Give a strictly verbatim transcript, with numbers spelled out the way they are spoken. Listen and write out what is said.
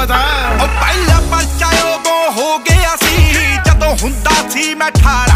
पता ओ पहला परचा उदों हो गया सी जदों हुंदा सी मैं ठारा